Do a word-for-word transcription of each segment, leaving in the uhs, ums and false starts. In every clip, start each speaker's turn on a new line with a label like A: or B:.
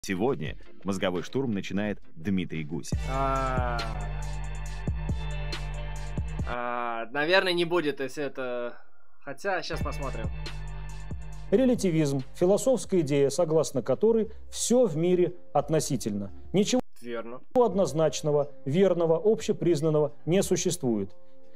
A: Сегодня мозговой штурм начинает Дмитрий Гусев.
B: А, а, наверное, не будет, если это... Хотя, сейчас посмотрим.
C: Релятивизм – философская идея, согласно которой все в мире относительно. Ничего
B: Верно.
C: однозначного, верного, общепризнанного не существует.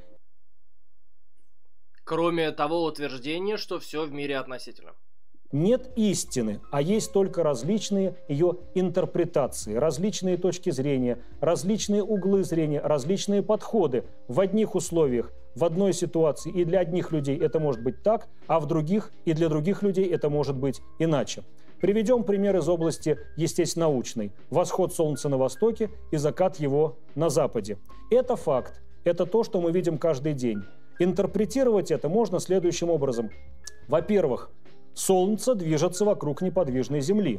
B: Кроме того утверждения, что все в мире относительно.
C: Нет истины, а есть только различные ее интерпретации, различные точки зрения, различные углы зрения, различные подходы в одних условиях, в одной ситуации. И для одних людей это может быть так, а в других и для других людей это может быть иначе. Приведем пример из области естественно-научной. Восход солнца на востоке и закат его на западе. Это факт, это то, что мы видим каждый день. Интерпретировать это можно следующим образом. Во-первых, Солнце движется вокруг неподвижной Земли.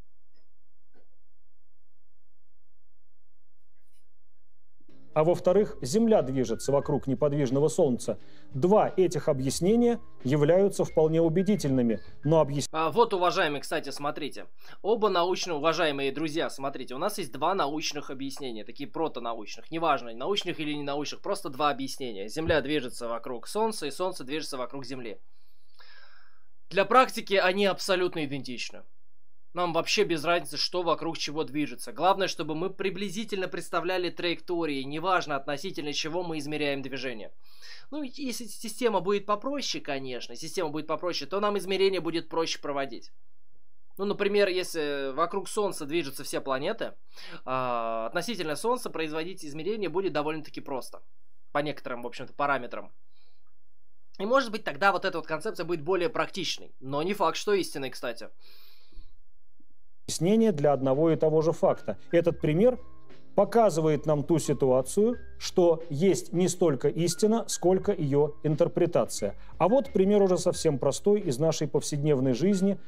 C: А во-вторых, Земля движется вокруг неподвижного Солнца. Два этих объяснения являются вполне убедительными, но объяснения...
B: А, вот, уважаемые, кстати, смотрите. Оба научно уважаемые друзья, смотрите, у нас есть два научных объяснения, такие протонаучных, неважно, научных или не научных, просто два объяснения. Земля движется вокруг Солнца, и Солнце движется вокруг Земли. Для практики они абсолютно идентичны. Нам вообще без разницы, что вокруг чего движется. Главное, чтобы мы приблизительно представляли траектории, неважно относительно чего мы измеряем движение. Ну, если система будет попроще, конечно, система будет попроще, то нам измерение будет проще проводить. Ну, например, если вокруг Солнца движутся все планеты, а, относительно Солнца производить измерение будет довольно-таки просто. По некоторым, в общем-то, параметрам. И может быть тогда вот эта вот концепция будет более практичной. Но не факт, что истинной, кстати.
C: Объяснение для одного и того же факта. Этот пример показывает нам ту ситуацию, что есть не столько истина, сколько ее интерпретация. А вот пример уже совсем простой из нашей повседневной жизни.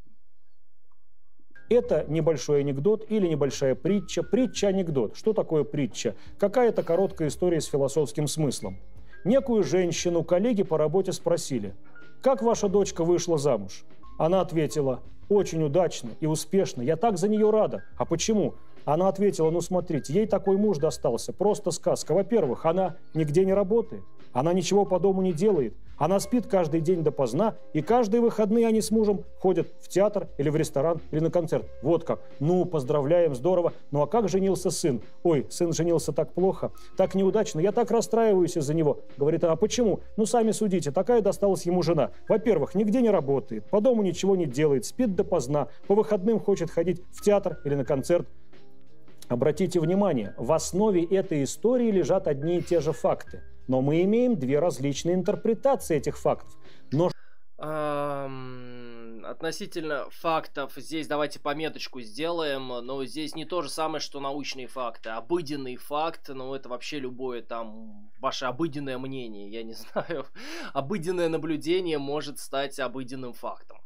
C: Это небольшой анекдот или небольшая притча. Притча-анекдот. Что такое притча? Какая-то короткая история с философским смыслом. Некую женщину коллеги по работе спросили: «Как ваша дочка вышла замуж?» Она ответила: «Очень удачно и успешно, я так за нее рада». «А почему?» Она ответила: «Ну смотрите, ей такой муж достался, просто сказка. Во-первых, она нигде не работает, она ничего по дому не делает, она спит каждый день допоздна, и каждые выходные они с мужем ходят в театр или в ресторан или на концерт». Вот как. Ну, поздравляем, здорово. Ну а как женился сын? Ой, сын женился так плохо, так неудачно, я так расстраиваюсь из-за него. Говорит: а почему? Ну, сами судите, такая досталась ему жена. Во-первых, нигде не работает, по дому ничего не делает, спит допоздна, по выходным хочет ходить в театр или на концерт. Обратите внимание, в основе этой истории лежат одни и те же факты. Но мы имеем две различные интерпретации этих фактов. Но...
B: Эм, относительно фактов, здесь давайте пометочку сделаем, но здесь не то же самое, что научные факты. Обыденный факт, ну это вообще любое там ваше обыденное мнение, я не знаю. Обыденное наблюдение может стать обыденным фактом.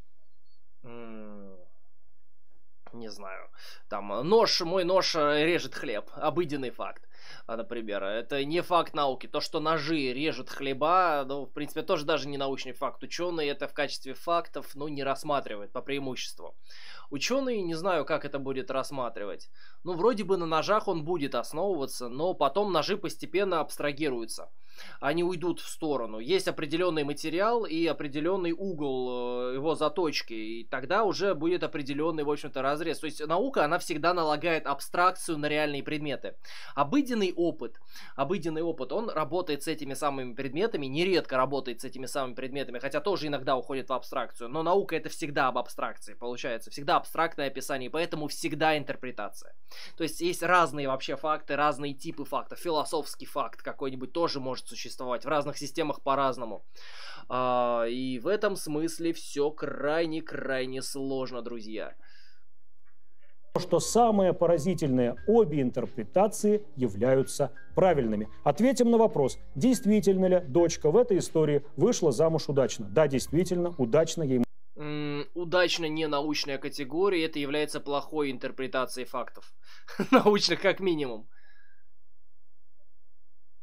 B: Не знаю, там, нож, мой нож режет хлеб, обыденный факт, например, это не факт науки. То, что ножи режут хлеба, ну, в принципе, тоже даже не научный факт. Ученые это в качестве фактов, ну, не рассматривают по преимуществу. Ученые, не знаю, как это будет рассматривать. Ну, вроде бы на ножах он будет основываться, но потом ножи постепенно абстрагируются. Они уйдут в сторону. Есть определенный материал и определенный угол его заточки. И тогда уже будет определенный, в общем-то, разрез. То есть наука, она всегда налагает абстракцию на реальные предметы. Обыденный опыт, обыденный опыт, он работает с этими самыми предметами, нередко работает с этими самыми предметами, хотя тоже иногда уходит в абстракцию. Но наука это всегда об абстракции, получается. Всегда абстрактное описание, поэтому всегда интерпретация. То есть есть разные вообще факты, разные типы фактов. Философский факт какой-нибудь тоже может существовать в разных системах по-разному. А, и в этом смысле все крайне-крайне сложно, друзья.
C: Что самое поразительное, обе интерпретации являются правильными. Ответим на вопрос, действительно ли дочка в этой истории вышла замуж удачно. Да, действительно, удачно ей.
B: М-м, удачно не научная категория, это является плохой интерпретацией фактов. Научных как минимум.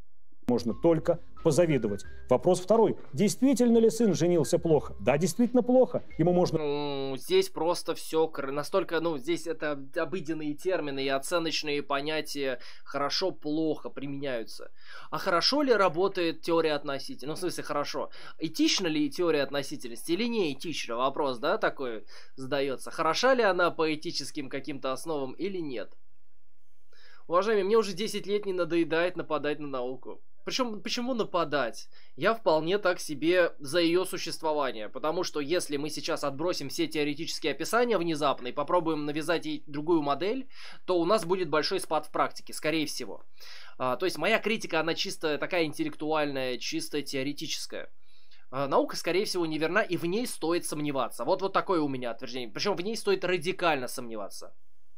C: можно только позавидовать. Вопрос второй. Действительно ли сын женился плохо? Да, действительно плохо. Ему можно...
B: Ну, здесь просто все настолько, ну, здесь это обыденные термины и оценочные понятия хорошо-плохо применяются. А хорошо ли работает теория относительности? Ну, в смысле, хорошо. Этична ли теория относительности или не этична? Вопрос, да, такой задается. Хороша ли она по этическим каким-то основам или нет? Уважаемые, мне уже десять лет не надоедает нападать на науку. Причем, почему нападать? Я вполне так себе за ее существование. Потому что если мы сейчас отбросим все теоретические описания внезапно и попробуем навязать ей другую модель, то у нас будет большой спад в практике, скорее всего. А, то есть моя критика, она чисто такая интеллектуальная, чисто теоретическая. А, наука, скорее всего, неверна, и в ней стоит сомневаться. Вот, вот такое у меня утверждение. Причем в ней стоит радикально сомневаться.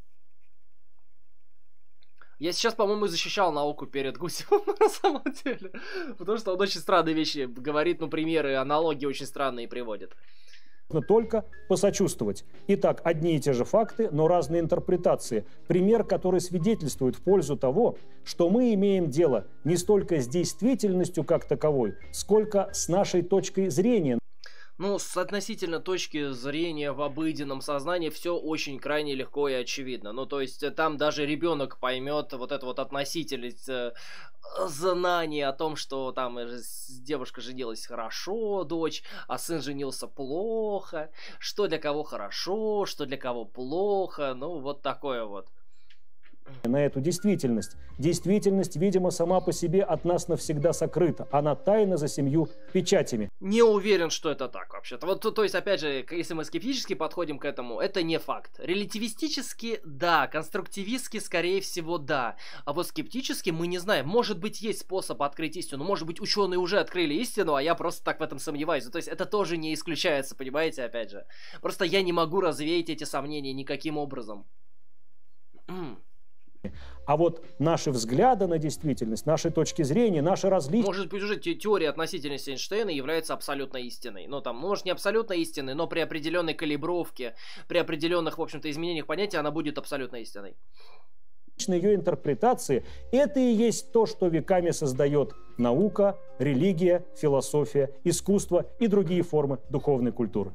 B: Я сейчас, по-моему, защищал науку перед Гусевым, на самом деле. Потому что он очень странные вещи говорит, ну, примеры, аналогии очень странные приводит.
C: Нужно только посочувствовать. Итак, одни и те же факты, но разные интерпретации. Пример, который свидетельствует в пользу того, что мы имеем дело не столько с действительностью как таковой, сколько с нашей точкой зрения.
B: Ну, с относительно точки зрения в обыденном сознании все очень крайне легко и очевидно. Ну, то есть там даже ребенок поймет вот эту вот относительность э, знания о том, что там девушка женилась хорошо, дочь, а сын женился плохо, что для кого хорошо, что для кого плохо, ну, вот такое вот.
C: На эту действительность. Действительность, видимо, сама по себе от нас навсегда сокрыта. Она тайна за семью печатями.
B: Не уверен, что это так вообще-то. Вот, то, то есть, опять же, если мы скептически подходим к этому, это не факт. Релятивистически, да. Конструктивистски, скорее всего, да. А вот скептически мы не знаем. Может быть, есть способ открыть истину. Может быть, ученые уже открыли истину, а я просто так в этом сомневаюсь. То есть, это тоже не исключается, понимаете, опять же. Просто я не могу развеять эти сомнения никаким образом.
C: А вот наши взгляды на действительность, наши точки зрения, наши различия...
B: Может быть, уже те теория относительности Эйнштейна является абсолютно истиной. Ну, там, может, не абсолютно истиной, но при определенной калибровке, при определенных, в общем-то, изменениях понятия она будет абсолютно истиной.
C: Ее интерпретации – это и есть то, что веками создает наука, религия, философия, искусство и другие формы духовной культуры.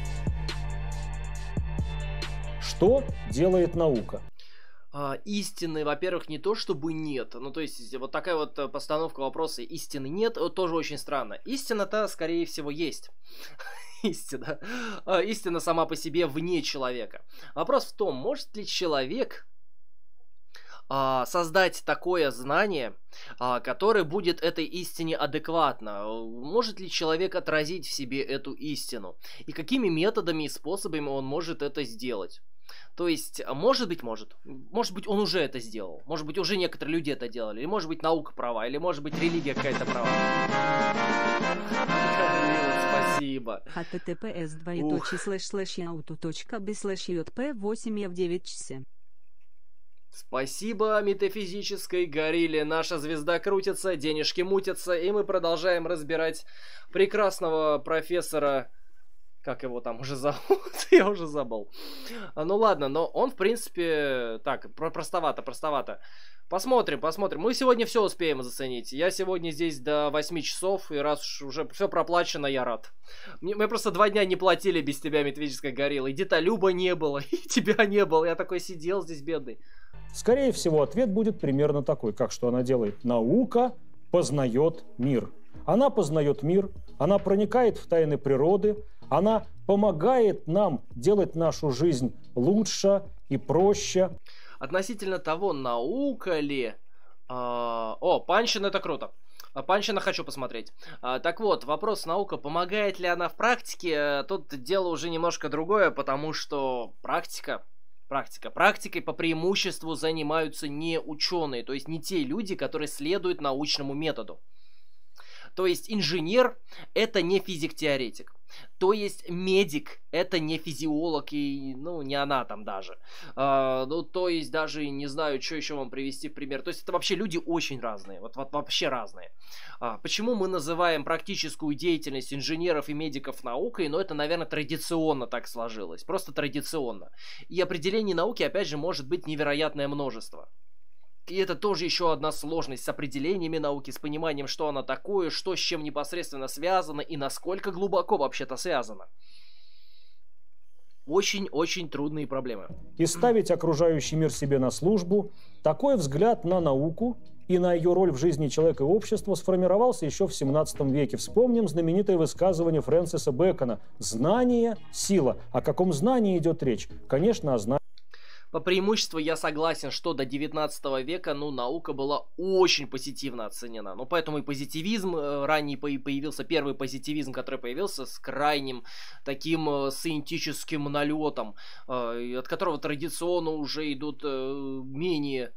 C: Что делает наука?
B: А, истины, во-первых, не то чтобы нет. Ну, то есть, вот такая вот постановка вопроса истины нет, тоже очень странно. Истина-то, скорее всего, есть. Истина. А, истина сама по себе вне человека. Вопрос в том, может ли человек а, создать такое знание, а, которое будет этой истине адекватно? Может ли человек отразить в себе эту истину? И какими методами и способами он может это сделать? То есть, может быть, может. Может быть, он уже это сделал. Может быть, уже некоторые люди это делали. Или, может быть, наука права. Или, может быть, религия какая-то права. Спасибо.
D: https двоеточие слэш слэш ауто точка би слэш еп восемь ев девять чсе.
B: Спасибо метафизической горилле. Наша звезда крутится, денежки мутятся, и мы продолжаем разбирать прекрасного профессора... Как его там уже зовут? Я уже забыл. А, ну ладно, но он, в принципе... Так, простовато, простовато. Посмотрим, посмотрим. Мы сегодня все успеем заценить. Я сегодня здесь до восьми часов, и раз уж уже все проплачено, я рад. Мне, мы просто два дня не платили без тебя, метафизическая горилла. И Деталюба не было, и тебя не было. Я такой сидел здесь бедный.
C: Скорее всего, ответ будет примерно такой, как что она делает. Наука познает мир. Она познает мир, она проникает в тайны природы, она помогает нам делать нашу жизнь лучше и проще.
B: Относительно того, наука ли... А... О, Панчин, это круто. Панчина хочу посмотреть. А, так вот, вопрос, наука, помогает ли она в практике? Тут дело уже немножко другое, потому что практика... Практика. Практикой по преимуществу занимаются не ученые, то есть не те люди, которые следуют научному методу. То есть инженер – это не физик-теоретик. То есть медик – это не физиолог и, ну, не она там даже. А, ну, то есть даже не знаю, что еще вам привести в пример. То есть это вообще люди очень разные, вот, вот вообще разные. А, почему мы называем практическую деятельность инженеров и медиков наукой? Ну, это, наверное, традиционно так сложилось, просто традиционно. И определений науки, опять же, может быть невероятное множество. И это тоже еще одна сложность с определениями науки, с пониманием, что она такое, что с чем непосредственно связано и насколько глубоко вообще-то связано. Очень-очень трудные проблемы.
C: И ставить окружающий мир себе на службу, такой взгляд на науку и на ее роль в жизни человека и общества сформировался еще в семнадцатом веке. Вспомним знаменитое высказывание Фрэнсиса Бэкона «Знание – сила». О каком знании идет речь? Конечно, о знании.
B: По преимуществу я согласен, что до девятнадцатого века, ну, наука была очень позитивно оценена. Ну, поэтому и позитивизм э, ранний появился, первый позитивизм, который появился с крайним таким э, сcientific налетом, э, от которого традиционно уже идут э, менее...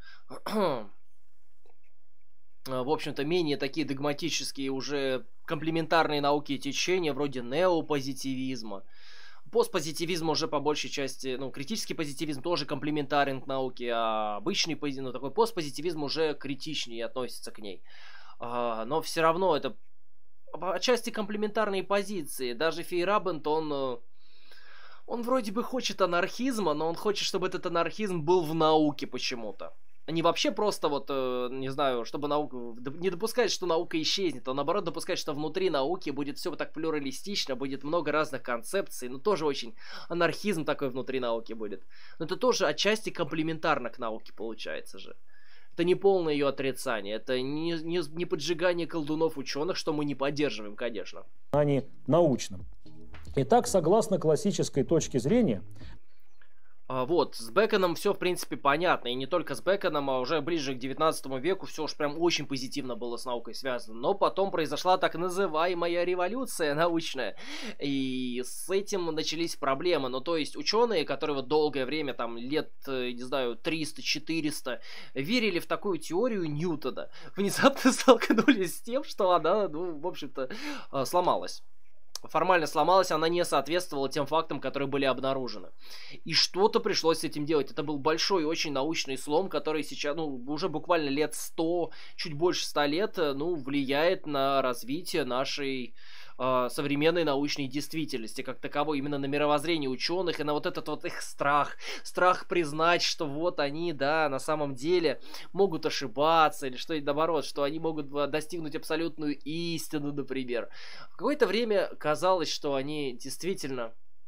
B: в общем-то, менее такие догматические уже комплементарные науки и течения, вроде неопозитивизма. Постпозитивизм уже по большей части, ну, критический позитивизм тоже комплементарен к науке, а обычный, ну, такой постпозитивизм уже критичнее относится к ней. А, но все равно это отчасти комплементарные позиции. Даже Фейерабенд, он, он вроде бы хочет анархизма, но он хочет, чтобы этот анархизм был в науке почему-то. Не вообще просто вот, э, не знаю, чтобы наука... Не допускать, что наука исчезнет, а наоборот допускать, что внутри науки будет все так плюралистично, будет много разных концепций, ну тоже очень анархизм такой внутри науки будет. Но это тоже отчасти комплементарно к науке получается же. Это не полное ее отрицание, это не, не, не поджигание колдунов ученых, что мы не поддерживаем, конечно.
C: Знании научном. Итак, согласно классической точке зрения,
B: Вот, с Бэконом все, в принципе, понятно. И не только с Бэконом, а уже ближе к девятнадцатому веку все уж прям очень позитивно было с наукой связано. Но потом произошла так называемая революция научная. И с этим начались проблемы. Ну, то есть, ученые, которые вот долгое время, там, лет, не знаю, триста-четыреста, верили в такую теорию Ньютона, внезапно столкнулись с тем, что она, ну, в общем-то, сломалась. Формально сломалась, она не соответствовала тем фактам, которые были обнаружены. И что-то пришлось с этим делать. Это был большой, очень научный слом, который сейчас, ну, уже буквально лет сто, чуть больше ста лет, ну, влияет на развитие нашей э, современной научной действительности, как таковой, именно на мировоззрение ученых и на вот этот вот их страх. Страх признать, что вот они, да, на самом деле могут ошибаться, или что наоборот, что они могут достигнуть абсолютную истину, например. В какое-то время казалось, что они действительно...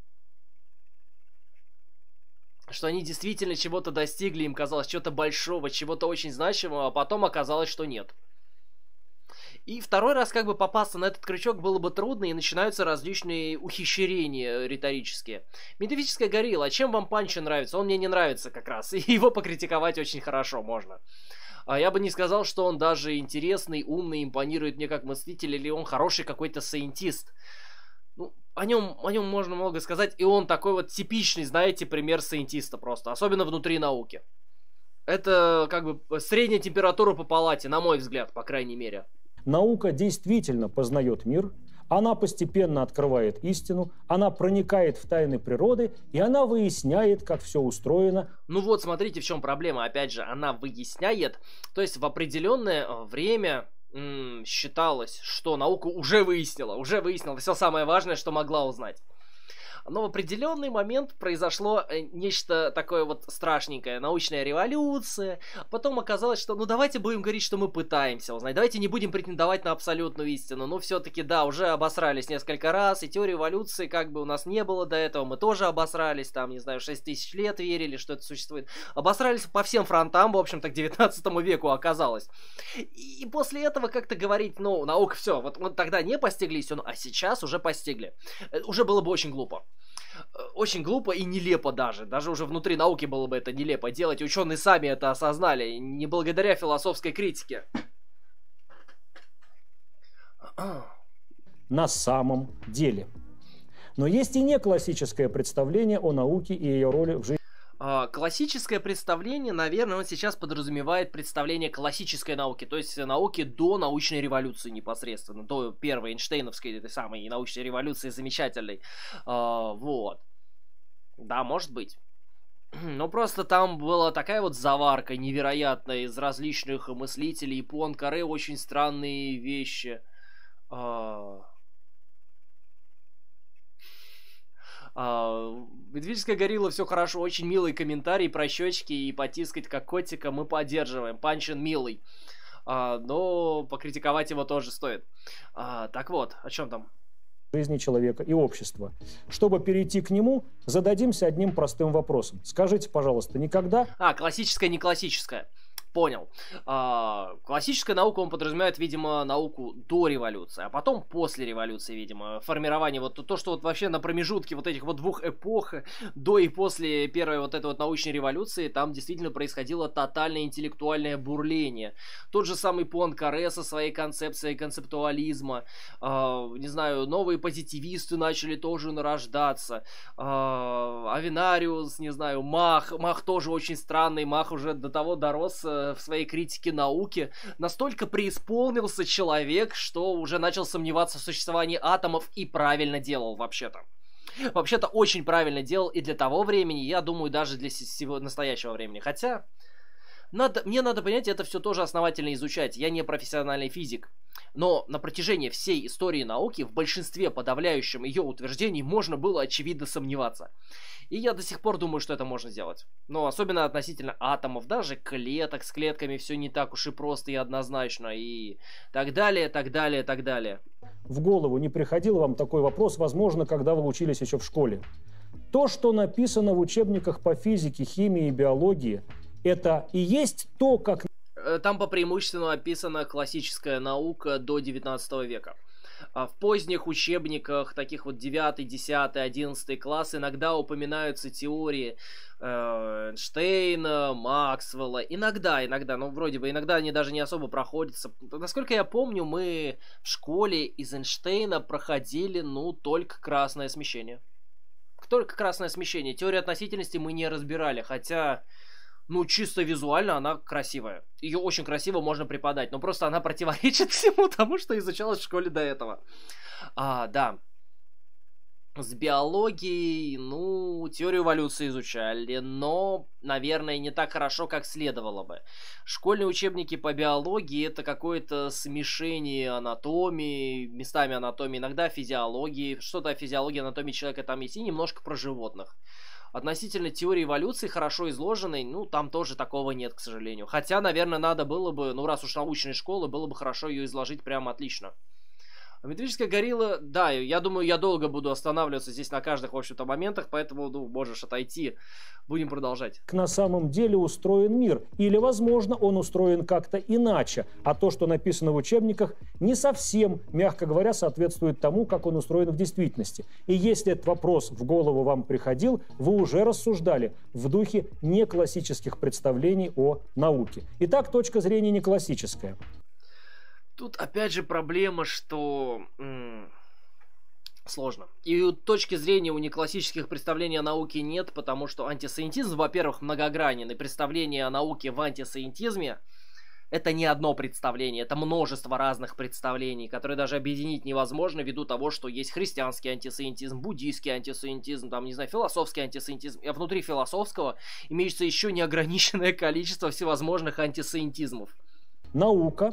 B: Что они действительно чего-то достигли, им казалось, чего-то большого, чего-то очень значимого, а потом оказалось, что нет. И второй раз как бы попасться на этот крючок было бы трудно, и начинаются различные ухищрения риторические. Метафизическая горилла. А чем вам Панчо нравится? Он мне не нравится как раз, и его покритиковать очень хорошо можно. А я бы не сказал, что он даже интересный, умный, импонирует мне как мыслитель, или он хороший какой-то сайентист. Ну, о нем, о нем можно много сказать, и он такой вот типичный, знаете, пример сайентиста просто, особенно внутри науки. Это как бы средняя температура по палате, на мой взгляд, по крайней мере.
C: Наука действительно познает мир, она постепенно открывает истину, она проникает в тайны природы, и она выясняет, как все устроено.
B: Ну вот, смотрите, в чем проблема. Опять же, она выясняет, то есть в определенное время м- считалось, что наука уже выяснила, уже выяснила все самое важное, что могла узнать. Но в определенный момент произошло нечто такое вот страшненькое, научная революция. Потом оказалось, что ну давайте будем говорить, что мы пытаемся узнать. Давайте не будем претендовать на абсолютную истину. Но все-таки, да, уже обосрались несколько раз. И теории эволюции как бы у нас не было до этого. Мы тоже обосрались. Там, не знаю, шесть тысяч лет верили, что это существует. Обосрались по всем фронтам, в общем-то, к девятнадцатому веку оказалось. И после этого как-то говорить, ну, наука, все, вот мы тогда не постигли истину, а сейчас уже постигли. Уже было бы очень глупо. Очень глупо и нелепо даже. Даже уже внутри науки было бы это нелепо делать. Ученые сами это осознали, не благодаря философской критике.
C: На самом деле. Но есть и не классическое представление о науке и ее роли в жизни.
B: Классическое представление, наверное, он сейчас подразумевает представление классической науки, то есть науки до научной революции непосредственно, до первой Эйнштейновской, этой самой научной революции замечательной. Вот. Да, может быть. Но просто там была такая вот заварка невероятная из различных мыслителей, и Пуанкаре очень странные вещи. А, Медведическая горилла, все хорошо, очень милый комментарий про щечки и потискать как котика мы поддерживаем. Панчин милый. А, но покритиковать его тоже стоит. А, так вот, о чем там?
C: Жизни человека и общества. Чтобы перейти к нему, зададимся одним простым вопросом. Скажите, пожалуйста, никогда...
B: А, классическая, не классическая. Понял. А, классическая наука, он подразумевает, видимо, науку до революции, а потом после революции, видимо, формирование, вот то, что вот вообще на промежутке вот этих вот двух эпох, до и после первой вот этой вот научной революции, там действительно происходило тотальное интеллектуальное бурление. Тот же самый Пуанкаре со своей концепцией концептуализма, а, не знаю, новые позитивисты начали тоже нарождаться, а, Авенариус, не знаю, Мах, Мах тоже очень странный, Мах уже до того дорос в своей критике науки, настолько преисполнился человек, что уже начал сомневаться в существовании атомов и правильно делал вообще-то. Вообще-то очень правильно делал и для того времени, я думаю, даже для сего настоящего времени. Хотя, надо, мне надо понять, это все тоже основательно изучать. Я не профессиональный физик. Но на протяжении всей истории науки в большинстве подавляющем ее утверждений можно было очевидно сомневаться. И я до сих пор думаю, что это можно сделать. Но особенно относительно атомов, даже клеток, с клетками все не так уж и просто и однозначно, и так далее, так далее, так далее.
C: В голову не приходил вам такой вопрос, возможно, когда вы учились еще в школе? То, что написано в учебниках по физике, химии и биологии, это и есть то, как...
B: Там по преимуществу описана классическая наука до девятнадцатого века. В поздних учебниках, таких вот девятый, десятый, одиннадцатый класс, иногда упоминаются теории э, Эйнштейна, Максвелла. Иногда, иногда, ну вроде бы, иногда они даже не особо проходятся. Насколько я помню, мы в школе из Эйнштейна проходили, ну, только красное смещение. Только красное смещение. Теорию относительности мы не разбирали, хотя... Ну, чисто визуально она красивая. Ее очень красиво можно преподать, но просто она противоречит всему тому, что изучалось в школе до этого. А, да. С биологией, ну, теорию эволюции изучали, но, наверное, не так хорошо, как следовало бы. Школьные учебники по биологии — это какое-то смешение анатомии, местами анатомии, иногда физиологии. Что-то о физиологии, анатомии человека там есть, и немножко про животных. Относительно теории эволюции, хорошо изложенной, ну, там тоже такого нет, к сожалению. Хотя, наверное, надо было бы, ну, раз уж научная школа, было бы хорошо ее изложить прямо отлично. А Медведическая горилла, да, я думаю, я долго буду останавливаться здесь на каждых, в общем-то, моментах, поэтому, ну, можешь отойти. Будем продолжать.
C: На самом деле устроен мир. Или, возможно, он устроен как-то иначе. А то, что написано в учебниках, не совсем, мягко говоря, соответствует тому, как он устроен в действительности. И если этот вопрос в голову вам приходил, вы уже рассуждали в духе неклассических представлений о науке. Итак, точка зрения неклассическая.
B: Тут опять же проблема, что м- сложно. И у точки зрения у неклассических представлений о науке нет, потому что антисемитизм, во-первых, многогранен, и представление о науке в антисемитизме — это не одно представление, это множество разных представлений, которые даже объединить невозможно ввиду того, что есть христианский антисемитизм, буддийский антисемитизм, там, не знаю, философский антисемитизм, а внутри философского имеется еще неограниченное количество всевозможных антисемитизмов.
C: Наука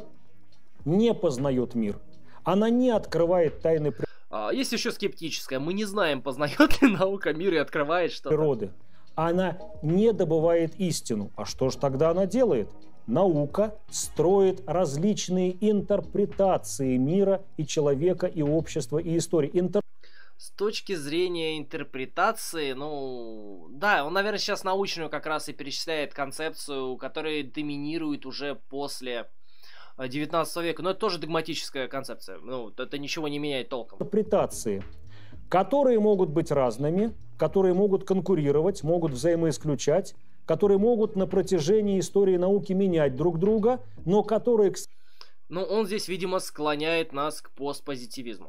C: не познает мир. Она не открывает тайны
B: а, есть еще скептическая. Мы не знаем, познает ли наука мир и открывает что-то.
C: Природы. Она не добывает истину. А что же тогда она делает? Наука строит различные интерпретации мира и человека, и общества, и истории. Интер...
B: С точки зрения интерпретации, ну, да, он, наверное, сейчас научную как раз и перечисляет концепцию, которая доминирует уже после девятнадцатого века, но это тоже догматическая концепция, ну, это ничего не меняет толком.
C: Интерпретации, которые могут быть разными, которые могут конкурировать, могут взаимоисключать, которые могут на протяжении истории науки менять друг друга, но которые...
B: Ну, он здесь, видимо, склоняет нас к постпозитивизму.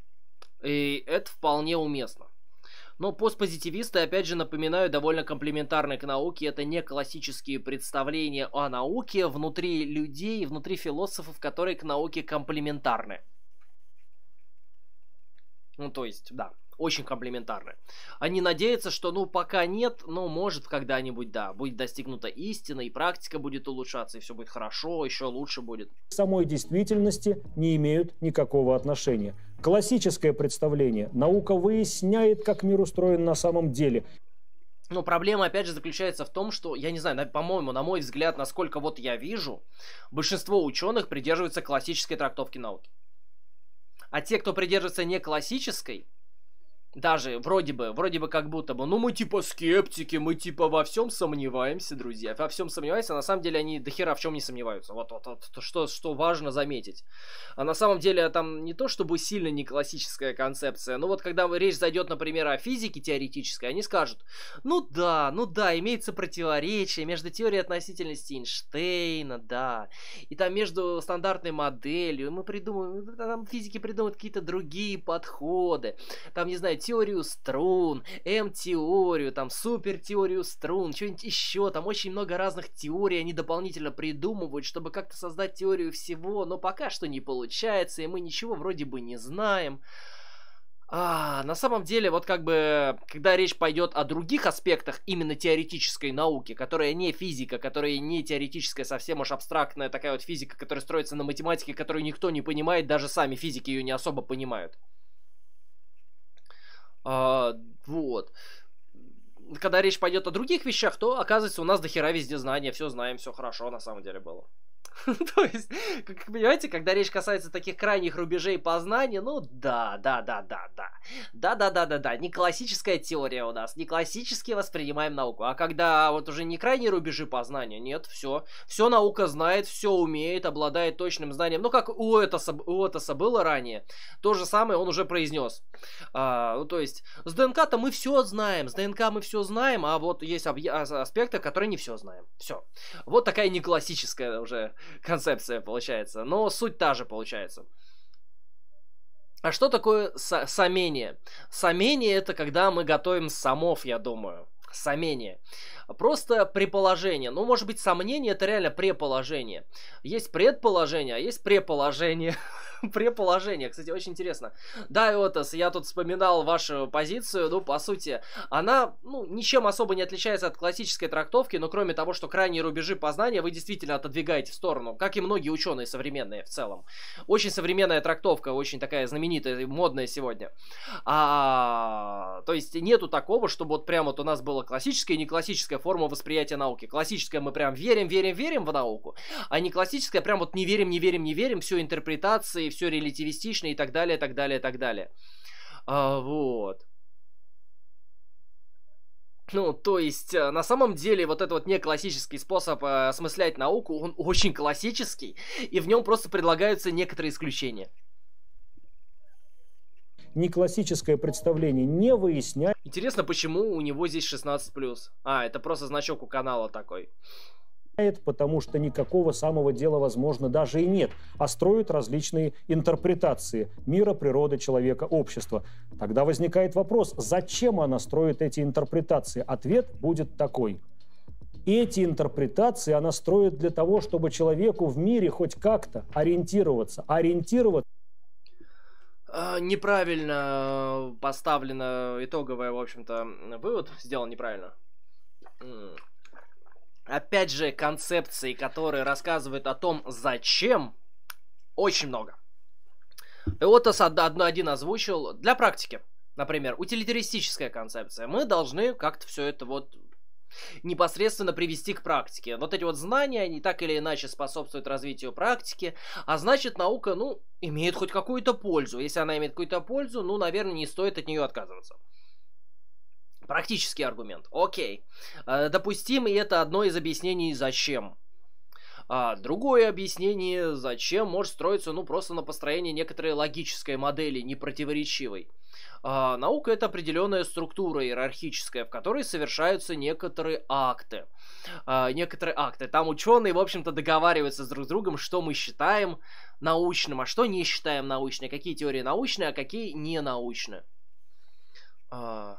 B: И это вполне уместно. Но постпозитивисты, опять же, напоминаю, довольно комплементарны к науке. Это не классические представления о науке внутри людей, внутри философов, которые к науке комплементарны. Ну, то есть, да, очень комплементарны. Они надеются, что, ну, пока нет, но может когда-нибудь, да, будет достигнута истина, и практика будет улучшаться, и все будет хорошо, еще лучше будет.
C: К самой действительности не имеют никакого отношения. Классическое представление. Наука выясняет, как мир устроен на самом деле.
B: Но проблема, опять же, заключается в том, что, я не знаю, на- по-моему, на мой взгляд, насколько вот я вижу, большинство ученых придерживаются классической трактовки науки. А те, кто придерживается не классической, даже вроде бы, вроде бы как будто бы, ну мы типа скептики, мы типа во всем сомневаемся, друзья, во всем сомневаемся, а на самом деле они дохера в чем не сомневаются, вот, вот, вот что, что важно заметить. А на самом деле там не то чтобы сильно не классическая концепция, но вот когда речь зайдет, например, о физике теоретической, они скажут, ну да, ну да, имеется противоречие между теорией относительности Эйнштейна, да, и там между стандартной моделью, мы придумаем, там физики придумают какие-то другие подходы, там, не знаю, теорию струн, М-теорию, там, супертеорию струн, что-нибудь еще, там очень много разных теорий они дополнительно придумывают, чтобы как-то создать теорию всего, но пока что не получается, и мы ничего вроде бы не знаем. А, на самом деле, вот как бы, когда речь пойдет о других аспектах именно теоретической науки, которая не физика, которая не теоретическая, совсем уж абстрактная такая вот физика, которая строится на математике, которую никто не понимает, даже сами физики ее не особо понимают. А, вот. Когда речь пойдет о других вещах, то, оказывается, у нас дохера везде знания, все знаем, все хорошо на самом деле было. То есть, как понимаете, когда речь касается таких крайних рубежей познания, ну да, да, да, да, да. Да, да, да, да, да. Не классическая теория у нас, не классически воспринимаем науку. А когда вот уже не крайние рубежи познания, нет, все. Все наука знает, все умеет, обладает точным знанием. Ну, как у Этоса, у Этоса было ранее. То же самое он уже произнес. А, ну, то есть, с ДНК-то мы все знаем, с ДНК мы все знаем, а вот есть об- аспекты, которые не все знаем. Все. Вот такая не классическая уже концепция получается, но суть та же получается. А что такое со- сомнение? Сомнение — это когда мы готовим самов, я думаю. Сомнение. Просто предположение. Ну, может быть, сомнение — это реально предположение. Есть предположение, а есть преположение. Преположение, кстати, очень интересно. Да, Иотас, я тут вспоминал вашу позицию, ну, по сути, она, ну, ничем особо не отличается от классической трактовки, но кроме того, что крайние рубежи познания вы действительно отодвигаете в сторону, как и многие ученые современные в целом. Очень современная трактовка, очень такая знаменитая, модная сегодня. А, то есть нету такого, чтобы вот прям вот у нас была классическая и не классическая форма восприятия науки. Классическая мы прям верим, верим, верим в науку, а не классическая прям вот не верим, не верим, не верим, все интерпретации, все релятивистично и так далее, так далее, так далее. А, вот. Ну, то есть, на самом деле, вот этот вот не классический способ э, осмыслять науку, он очень классический, и в нем просто предлагаются некоторые исключения.
C: Неклассическое представление не выясняет.
B: Интересно, почему у него здесь шестнадцать плюс? А, это просто значок у канала такой.
C: Потому что никакого самого дела, возможно, даже и нет, а строят различные интерпретации мира, природы, человека, общества. Тогда возникает вопрос, зачем она строит эти интерпретации? Ответ будет такой. Эти интерпретации она строит для того, чтобы человеку в мире хоть как-то ориентироваться. Ориентироваться.
B: А, неправильно поставлено итоговое, в общем-то, вывод сделан неправильно. Опять же, концепций, которые рассказывают о том, зачем, очень много. Иотас один озвучил для практики. Например, утилитаристическая концепция. Мы должны как-то все это вот непосредственно привести к практике. Вот эти вот знания, они так или иначе способствуют развитию практики, а значит, наука, ну, имеет хоть какую-то пользу. Если она имеет какую-то пользу, ну, наверное, не стоит от нее отказываться. Практический аргумент. Окей. А, допустим, и это одно из объяснений «зачем». А другое объяснение «зачем» может строиться, ну, просто на построении некоторой логической модели, непротиворечивой. А, наука — это определенная структура иерархическая, в которой совершаются некоторые акты. А, некоторые акты. Там ученые, в общем-то, договариваются с друг с другом, что мы считаем научным, а что не считаем научным, какие теории научные, а какие не научные. А...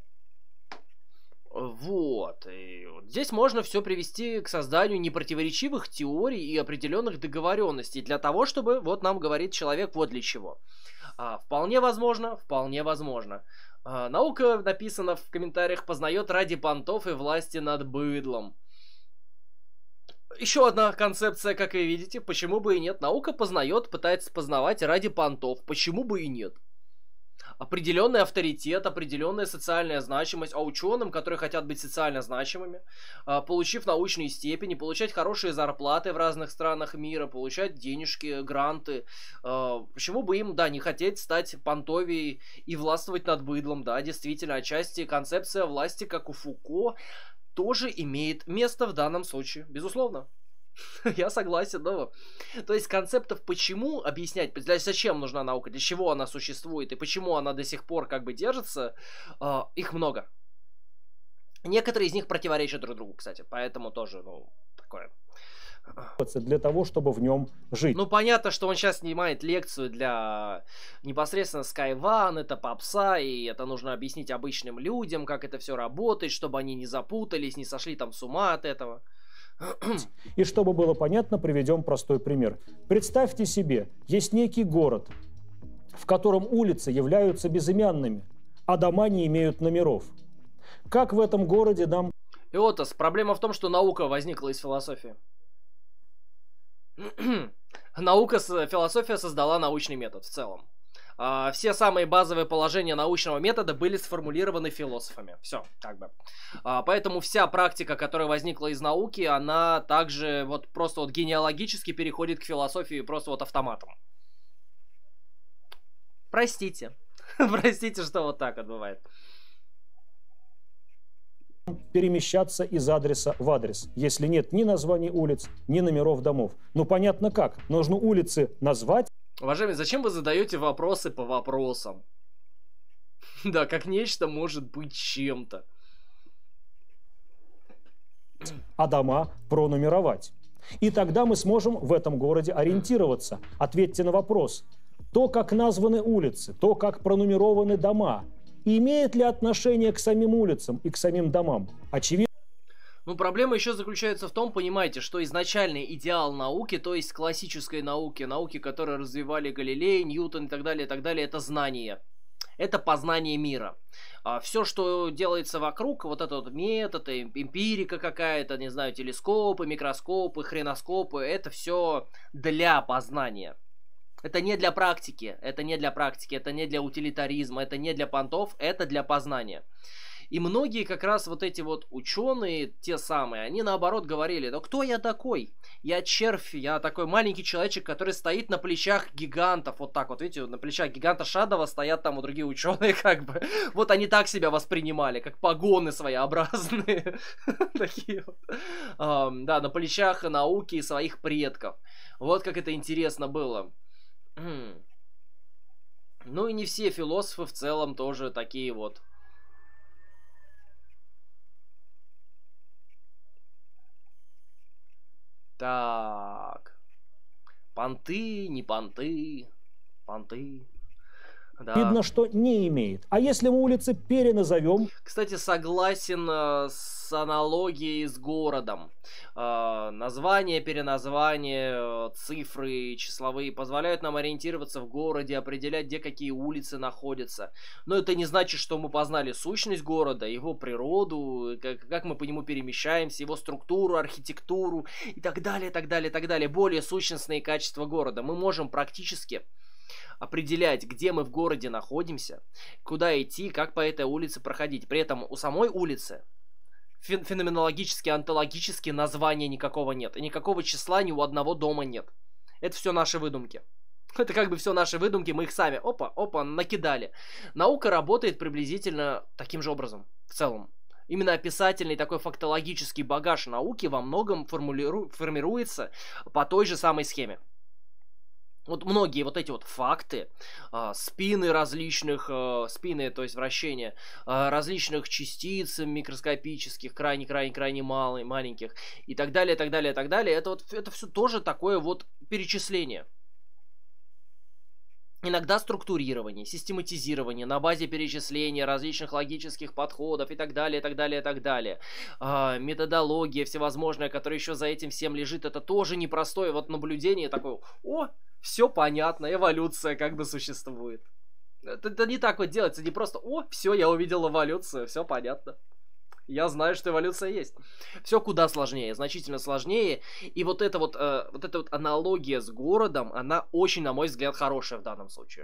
B: Вот. И вот здесь можно все привести к созданию непротиворечивых теорий и определенных договоренностей для того, чтобы, вот нам говорит человек, вот для чего. А, вполне возможно, вполне возможно. А, наука, написано в комментариях, познает ради понтов и власти над быдлом. Еще одна концепция, как вы видите, почему бы и нет. Наука познает, пытается познавать ради понтов. Почему бы и нет? Определенный авторитет, определенная социальная значимость, а ученым, которые хотят быть социально значимыми, получив научные степени, получать хорошие зарплаты в разных странах мира, получать денежки, гранты, почему бы им, да, не хотеть стать понтовей и властвовать над быдлом, да, действительно, отчасти концепция власти, как у Фуко, тоже имеет место в данном случае, безусловно. Я согласен, но... То есть концептов, почему объяснять, для зачем нужна наука, для чего она существует и почему она до сих пор как бы держится, э, их много. Некоторые из них противоречат друг другу, кстати, поэтому тоже, ну, такое...
C: Для того, чтобы в нем жить.
B: Ну, понятно, что он сейчас снимает лекцию для непосредственно Скайван, это попса, и это нужно объяснить обычным людям, как это все работает, чтобы они не запутались, не сошли там с ума от этого.
C: И чтобы было понятно, приведем простой пример. Представьте себе, есть некий город, в котором улицы являются безымянными, а дома не имеют номеров. Как в этом городе нам...
B: Иотас, проблема в том, что наука возникла из философии. Наука, философия создала научный метод в целом. Uh, все самые базовые положения научного метода были сформулированы философами. Все, как бы. Uh, поэтому вся практика, которая возникла из науки, она также вот просто вот генеалогически переходит к философии просто вот автоматом. Простите. Простите, что вот так вот бывает.
C: Перемещаться из адреса в адрес, если нет ни названий улиц, ни номеров домов. Ну понятно как. Нужно улицы назвать.
B: Уважаемые, зачем вы задаете вопросы по вопросам? Да, как нечто может быть чем-то.
C: А дома пронумеровать. И тогда мы сможем в этом городе ориентироваться. Ответьте на вопрос. То, как названы улицы, то, как пронумерованы дома, имеет ли отношение к самим улицам и к самим домам? Очевидно.
B: Ну, проблема еще заключается в том, понимаете, что изначальный идеал науки, то есть классической науки, науки, которые развивали Галилей, Ньютон и так далее, и так далее, это знание. Это познание мира. А все, что делается вокруг, вот этот вот метод, эмпирика какая-то, не знаю, телескопы, микроскопы, хреноскопы, это все для познания. Это не для практики, это не для практики, это не для утилитаризма, это не для понтов, это для познания. И многие как раз вот эти вот ученые, те самые, они наоборот говорили: ну кто я такой? Я червь, я такой маленький человечек, который стоит на плечах гигантов. Вот так вот, видите, на плечах гиганта Шадова стоят там у другие ученые, как бы. Вот они так себя воспринимали, как погоны своеобразные. Такие вот. Да, на плечах науки и своих предков. Вот как это интересно было. Ну и не все философы в целом тоже такие вот. Так. Понты, не понты. Понты. Да.
C: Видно, что не имеет. А если мы улицы переназовем?
B: Кстати, согласен э, с аналогией с городом. Э, название, переназвание, э, цифры числовые позволяют нам ориентироваться в городе, определять, где какие улицы находятся. Но это не значит, что мы познали сущность города, его природу, как, как мы по нему перемещаемся, его структуру, архитектуру и так далее, так далее, так далее. Более сущностные качества города. Мы можем практически определять, где мы в городе находимся, куда идти, как по этой улице проходить. При этом у самой улицы феноменологически, онтологически названия никакого нет. И никакого числа ни у одного дома нет. Это все наши выдумки. Это как бы все наши выдумки, мы их сами, опа, опа, накидали. Наука работает приблизительно таким же образом, в целом. Именно описательный такой фактологический багаж науки во многом формулиру... формируется по той же самой схеме. Вот многие вот эти вот факты, э, спины различных, э, спины, то есть вращения, э, различных частиц микроскопических, крайне-крайне-крайне малых, маленьких и так далее, так далее, так далее, это вот, это все тоже такое вот перечисление. Иногда структурирование, систематизирование на базе перечисления различных логических подходов и так далее, так далее, так далее. А, методология всевозможная, которая еще за этим всем лежит, это тоже непростое вот наблюдение такое: о, все понятно, эволюция как бы существует. Это, это не так вот делается, не просто: о, все, я увидел эволюцию, все понятно. Я знаю, что эволюция есть. Все куда сложнее, значительно сложнее. И вот эта вот, э, вот эта вот аналогия с городом, она очень, на мой взгляд, хорошая в данном случае.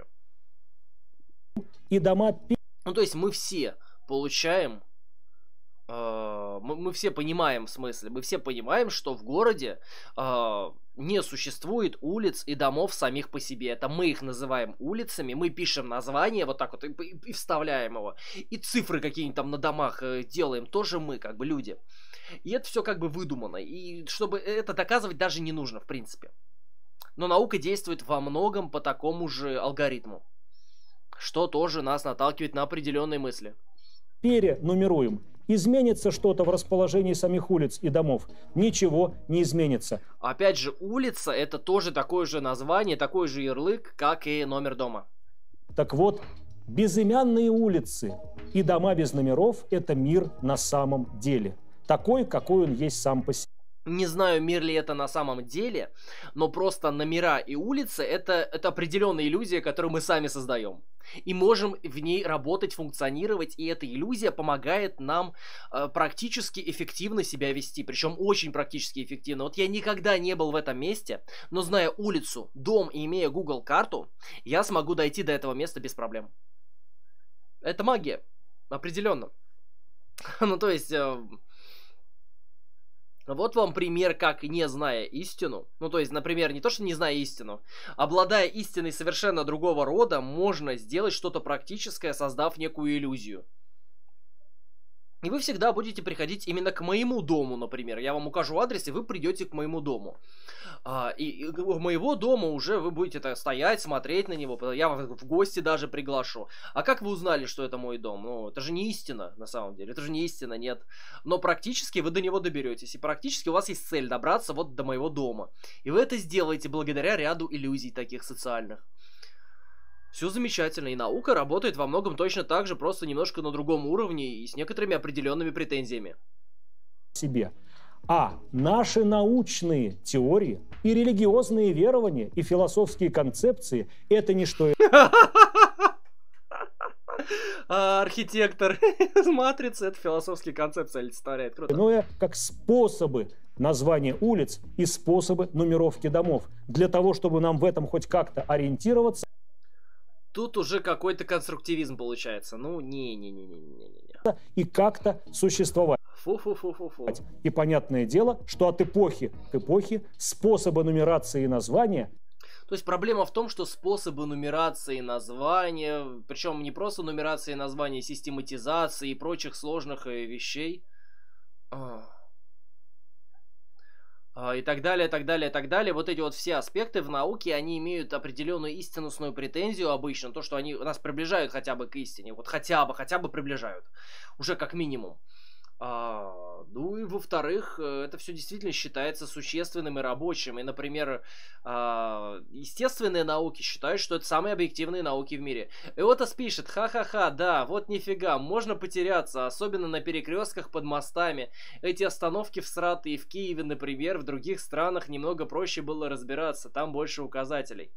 C: И дома...
B: Ну, то есть мы все получаем... Э, мы, мы все понимаем, в смысле, мы все понимаем, что в городе э, не существует улиц и домов самих по себе. Это мы их называем улицами, мы пишем название вот так вот и, и, и вставляем его. И цифры какие-нибудь там на домах э, делаем, тоже мы, как бы, люди. И это все как бы выдумано. И чтобы это доказывать даже не нужно, в принципе. Но наука действует во многом по такому же алгоритму. Что тоже нас наталкивает на определенные мысли.
C: Перенумеруем. Изменится что-то в расположении самих улиц и домов? Ничего не изменится.
B: Опять же, улица — это тоже такое же название, такой же ярлык, как и номер дома.
C: Так вот, безымянные улицы и дома без номеров – это мир на самом деле. Такой, какой он есть сам по себе.
B: Не знаю, мир ли это на самом деле, но просто номера и улицы это, – это определенная иллюзия, которую мы сами создаем. И можем в ней работать, функционировать, и эта иллюзия помогает нам э, практически эффективно себя вести, причем очень практически эффективно. Вот я никогда не был в этом месте, но зная улицу, дом и имея Google карту, я смогу дойти до этого места без проблем. Это магия, определенно. Ну то есть... Э, Вот вам пример, как, не зная истину, ну то есть, например, не то, что не зная истину, обладая истиной совершенно другого рода, можно сделать что-то практическое, создав некую иллюзию. И вы всегда будете приходить именно к моему дому, например. Я вам укажу адрес, и вы придете к моему дому. А, и, и у моего дома уже вы будете так стоять, смотреть на него. Я вас в гости даже приглашу. А как вы узнали, что это мой дом? Ну, это же не истина, на самом деле. Это же не истина, нет. Но практически вы до него доберетесь. И практически у вас есть цель добраться вот до моего дома. И вы это сделаете благодаря ряду иллюзий таких социальных. Все замечательно, и наука работает во многом точно так же, просто немножко на другом уровне и с некоторыми определенными претензиями.
C: Себе. А наши научные теории и религиозные верования и философские концепции – это не что
B: Архитектор матрицы — это философские концепции олицетворяет. Круто.
C: иное, как способы названия улиц и способы нумеровки домов. Для того, чтобы нам в этом хоть как-то ориентироваться,
B: Тут уже какой-то конструктивизм получается. Ну, не-не-не-не-не-не.
C: и как-то существовать.
B: Фу-фу-фу-фу-фу.
C: И понятное дело, что от эпохи к эпохе способы нумерации и названия.
B: То есть проблема в том, что способы нумерации названия, причем не просто нумерации названия, систематизации и прочих сложных э, вещей, а, и так далее, так далее, так далее. Вот эти вот все аспекты в науке, они имеют определенную истинностную претензию обычно, то, что они нас приближают хотя бы к истине, вот хотя бы, хотя бы приближают, уже как минимум. А, ну и во-вторых, это все действительно считается существенным и рабочим. И, например, а, естественные науки считают, что это самые объективные науки в мире. И вот Ас пишет: ха-ха-ха, да, вот нифига, можно потеряться, особенно на перекрестках под мостами. Эти остановки всратые в Киеве, например, в других странах немного проще было разбираться, там больше указателей.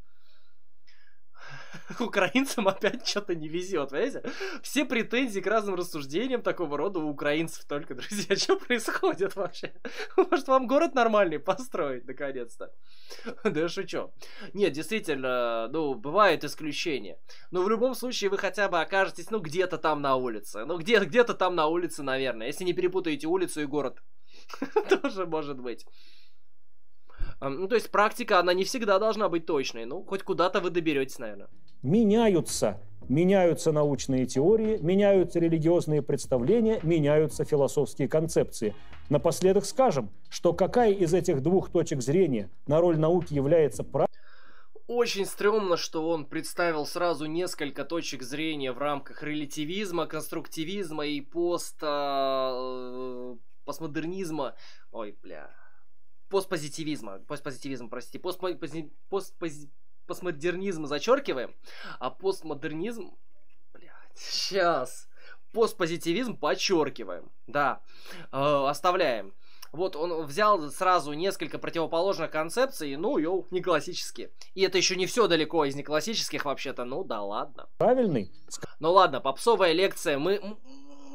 B: Украинцам опять что-то не везет, понимаете? Все претензии к разным рассуждениям такого рода у украинцев только, друзья. Что происходит вообще? Может, вам город нормальный построить, наконец-то? Да я шучу. Нет, действительно, ну, бывают исключения. Но в любом случае вы хотя бы окажетесь, ну, где-то там на улице. Ну, где- где-то там на улице, наверное. Если не перепутаете улицу и город. Тоже может быть. Ну, то есть практика, она не всегда должна быть точной. Ну, хоть куда-то вы доберетесь, наверное.
C: Меняются. Меняются научные теории, меняются религиозные представления, меняются философские концепции. Напоследок скажем, что какая из этих двух точек зрения на роль науки является правильной.
B: Очень стрёмно, что он представил сразу несколько точек зрения в рамках релятивизма, конструктивизма и пост... э, постмодернизма. Ой, бля... Постпозитивизма, постпозитивизм, простите, постпози, постпози, постмодернизм зачеркиваем, а постмодернизм, блядь, сейчас, постпозитивизм подчеркиваем, да, э, оставляем. Вот он взял сразу несколько противоположных концепций, ну, йоу, не классические. И это еще не все далеко из неклассических вообще-то, ну да ладно.
C: Правильный?
B: Ну ладно, попсовая лекция, мы...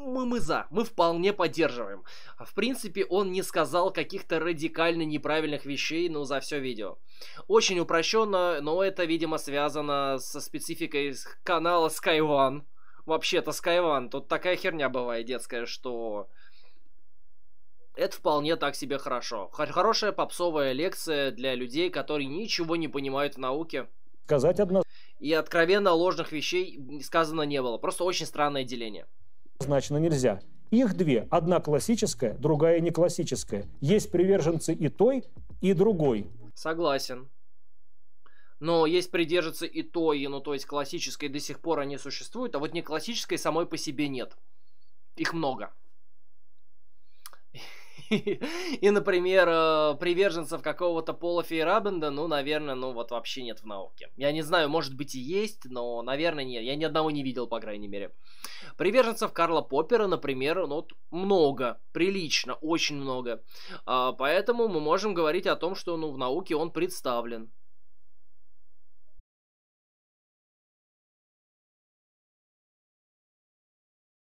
B: мы, мы за, мы вполне поддерживаем. В принципе, он не сказал каких-то радикально неправильных вещей, ну, за все видео. Очень упрощенно, но это, видимо, связано со спецификой канала SkyOne. Вообще-то SkyOne, тут такая херня бывает детская, что... Это вполне так себе хорошо. Хорошая попсовая лекция для людей, которые ничего не понимают в науке.
C: Сказать однозначно.
B: И откровенно ложных вещей сказано не было. Просто очень странное деление.
C: Однозначно нельзя. Их две. Одна классическая, другая не классическая. Есть приверженцы и той, и другой.
B: Согласен. Но есть придерживаться и той, ну то есть классической до сих пор они существуют, а вот не классической самой по себе нет. Их много. И, например, приверженцев какого-то Пола Фейерабенда, ну, наверное, ну, вот вообще нет в науке. Я не знаю, может быть и есть, но, наверное, нет. Я ни одного не видел, по крайней мере. Приверженцев Карла Поппера, например, ну, много, прилично, очень много. А, поэтому мы можем говорить о том, что, ну, в науке он представлен.